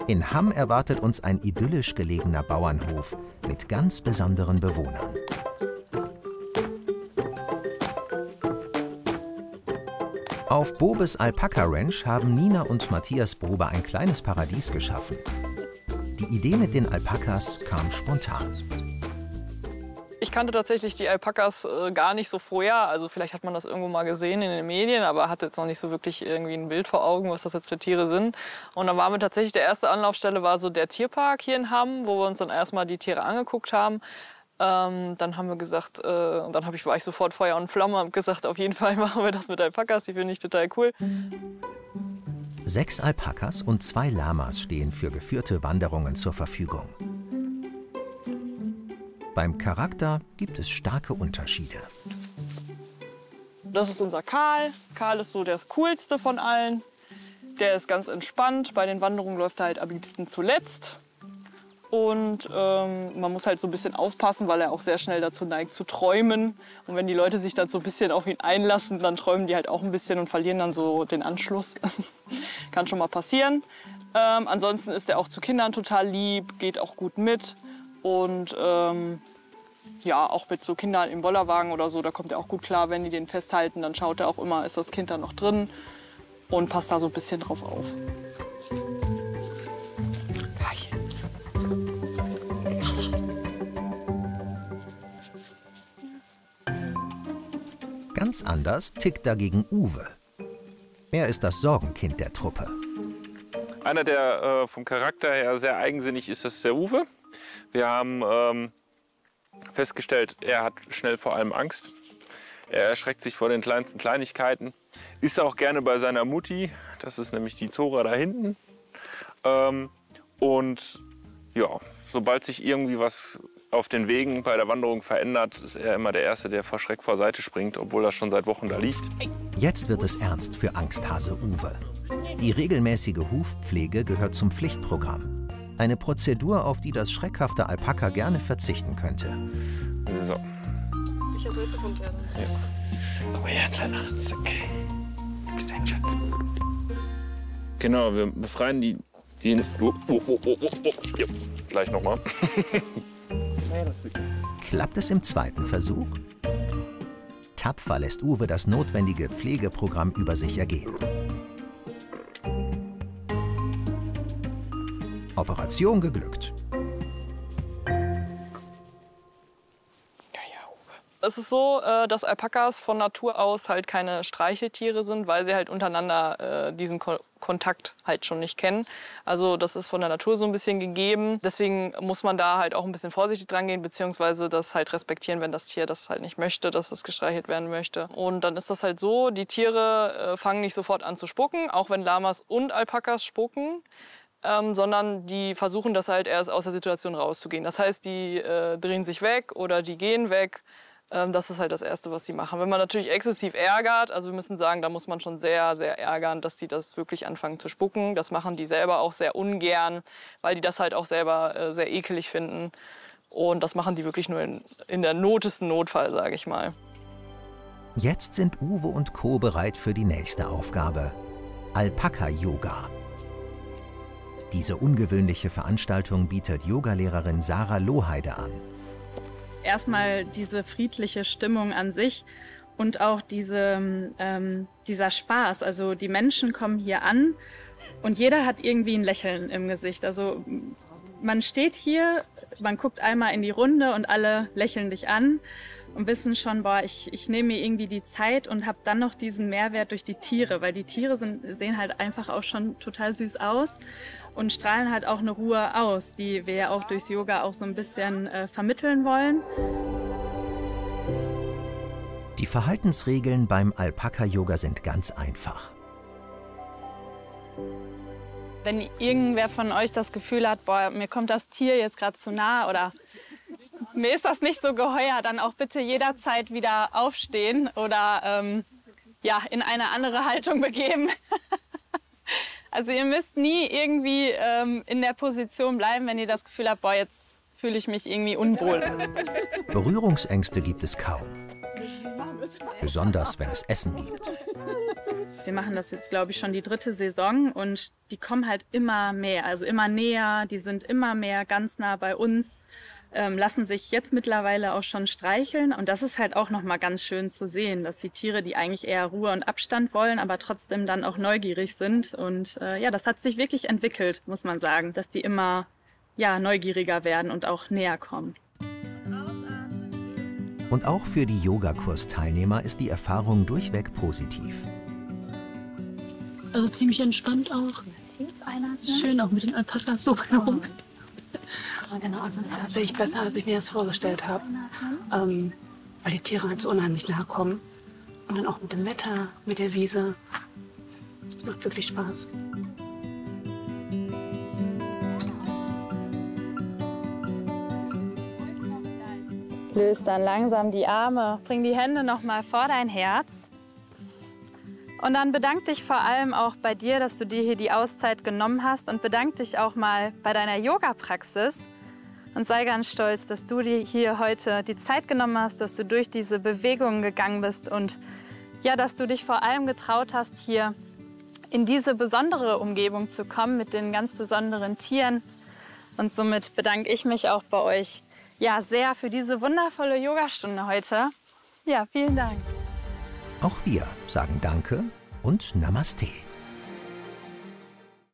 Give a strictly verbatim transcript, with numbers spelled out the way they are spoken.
In Hamm erwartet uns ein idyllisch gelegener Bauernhof mit ganz besonderen Bewohnern. Auf Bobes Alpaka Ranch haben Nina und Matthias Bobe ein kleines Paradies geschaffen. Die Idee mit den Alpakas kam spontan. Ich kannte tatsächlich die Alpakas äh, gar nicht so vorher. Also vielleicht hat man das irgendwo mal gesehen in den Medien, aber hatte jetzt noch nicht so wirklich irgendwie ein Bild vor Augen, was das jetzt für Tiere sind. Und dann waren wir tatsächlich, der erste Anlaufstelle war so der Tierpark hier in Hamm, wo wir uns dann erstmal die Tiere angeguckt haben. Ähm, dann haben wir gesagt, äh, und dann hab ich, war ich sofort Feuer und Flamme und gesagt, auf jeden Fall machen wir das mit Alpakas, die finde ich total cool. Sechs Alpakas und zwei Lamas stehen für geführte Wanderungen zur Verfügung. Beim Charakter gibt es starke Unterschiede. Das ist unser Karl. Karl ist so der coolste von allen. Der ist ganz entspannt. Bei den Wanderungen läuft er halt am liebsten zuletzt. Und ähm, man muss halt so ein bisschen aufpassen, weil er auch sehr schnell dazu neigt zu träumen. Und wenn die Leute sich dann so ein bisschen auf ihn einlassen, dann träumen die halt auch ein bisschen und verlieren dann so den Anschluss. Kann schon mal passieren. Ähm, ansonsten ist er auch zu Kindern total lieb, geht auch gut mit. Und ähm, ja, auch mit so Kindern im Bollerwagen oder so, da kommt er auch gut klar. Wenn die den festhalten, dann schaut er auch immer, ist das Kind da noch drin und passt da so ein bisschen drauf auf. Ganz anders tickt dagegen Uwe. Er ist das Sorgenkind der Truppe. Einer, der äh, vom Charakter her sehr eigensinnig ist, ist der Uwe. Wir haben ähm, festgestellt, er hat schnell vor allem Angst. Er erschreckt sich vor den kleinsten Kleinigkeiten. Ist auch gerne bei seiner Mutti, das ist nämlich die Zora da hinten. Ähm, und ja, sobald sich irgendwie was auf den Wegen bei der Wanderung verändert, ist er immer der Erste, der vor Schreck vor Seite springt, obwohl er schon seit Wochen da liegt. Jetzt wird es ernst für Angsthase Uwe. Die regelmäßige Hufpflege gehört zum Pflichtprogramm. Eine Prozedur, auf die das schreckhafte Alpaka gerne verzichten könnte. So. Ich soll zu werden. Ja. Komm mal her, Kleiner. Zack. Du bist ein Schatz. Genau, wir befreien die... die oh, oh, oh, oh, oh. Ja. Gleich nochmal. Klappt es im zweiten Versuch? Tapfer lässt Uwe das notwendige Pflegeprogramm über sich ergehen. Operation geglückt. Es ist so, dass Alpakas von Natur aus halt keine Streicheltiere sind, weil sie halt untereinander äh, diesen Ko Kontakt halt schon nicht kennen. Also das ist von der Natur so ein bisschen gegeben. Deswegen muss man da halt auch ein bisschen vorsichtig dran gehen, beziehungsweise das halt respektieren, wenn das Tier das halt nicht möchte, dass es gestreichelt werden möchte. Und dann ist das halt so, die Tiere äh, fangen nicht sofort an zu spucken, auch wenn Lamas und Alpakas spucken. Ähm, sondern die versuchen das halt erst aus der Situation rauszugehen. Das heißt, die äh, drehen sich weg oder die gehen weg. Das ist halt das Erste, was sie machen. Wenn man natürlich exzessiv ärgert, also wir müssen sagen, da muss man schon sehr, sehr ärgern, dass die das wirklich anfangen zu spucken. Das machen die selber auch sehr ungern, weil die das halt auch selber äh, sehr ekelig finden. Und das machen die wirklich nur in, in der notesten Notfall, sage ich mal. Jetzt sind Uwe und Co. bereit für die nächste Aufgabe: Alpaka-Yoga. Diese ungewöhnliche Veranstaltung bietet Yogalehrerin Sarah Lohheide an. Erstmal diese friedliche Stimmung an sich und auch diese, ähm, dieser Spaß. Also die Menschen kommen hier an und jeder hat irgendwie ein Lächeln im Gesicht. Also man steht hier, man guckt einmal in die Runde und alle lächeln dich an und wissen schon, boah, ich, ich nehme mir irgendwie die Zeit und habe dann noch diesen Mehrwert durch die Tiere, weil die Tiere sind, sehen halt einfach auch schon total süß aus und strahlen halt auch eine Ruhe aus, die wir ja auch durchs Yoga auch so ein bisschen äh, vermitteln wollen. Die Verhaltensregeln beim Alpaka-Yoga sind ganz einfach. Wenn irgendwer von euch das Gefühl hat, boah, mir kommt das Tier jetzt gerade zu nah oder mir ist das nicht so geheuer, dann auch bitte jederzeit wieder aufstehen oder ähm, ja, in eine andere Haltung begeben. Also ihr müsst nie irgendwie ähm, in der Position bleiben, wenn ihr das Gefühl habt, boah, jetzt fühle ich mich irgendwie unwohl. Berührungsängste gibt es kaum. Besonders, wenn es Essen gibt. Wir machen das jetzt, glaube ich, schon die dritte Saison und die kommen halt immer mehr, also immer näher, die sind immer mehr ganz nah bei uns, ähm, lassen sich jetzt mittlerweile auch schon streicheln und das ist halt auch nochmal ganz schön zu sehen, dass die Tiere, die eigentlich eher Ruhe und Abstand wollen, aber trotzdem dann auch neugierig sind und äh, ja, das hat sich wirklich entwickelt, muss man sagen, dass die immer ja, neugieriger werden und auch näher kommen. Und auch für die Yogakursteilnehmer ist die Erfahrung durchweg positiv. Also ziemlich entspannt auch. Schön auch mit den Alpakas so herum. Genau, also es ist tatsächlich besser, als ich mir das vorgestellt habe. Ähm, weil die Tiere halt so unheimlich nahe kommen. Und dann auch mit dem Wetter, mit der Wiese. Es macht wirklich Spaß. Löst dann langsam die Arme, bring die Hände noch mal vor dein Herz. Und dann bedank dich vor allem auch bei dir, dass du dir hier die Auszeit genommen hast und bedank dich auch mal bei deiner Yoga-Praxis und sei ganz stolz, dass du dir hier heute die Zeit genommen hast, dass du durch diese Bewegungen gegangen bist und ja, dass du dich vor allem getraut hast, hier in diese besondere Umgebung zu kommen mit den ganz besonderen Tieren. Und somit bedanke ich mich auch bei euch ja, sehr für diese wundervolle Yogastunde heute. Ja, vielen Dank. Auch wir sagen Danke und Namaste.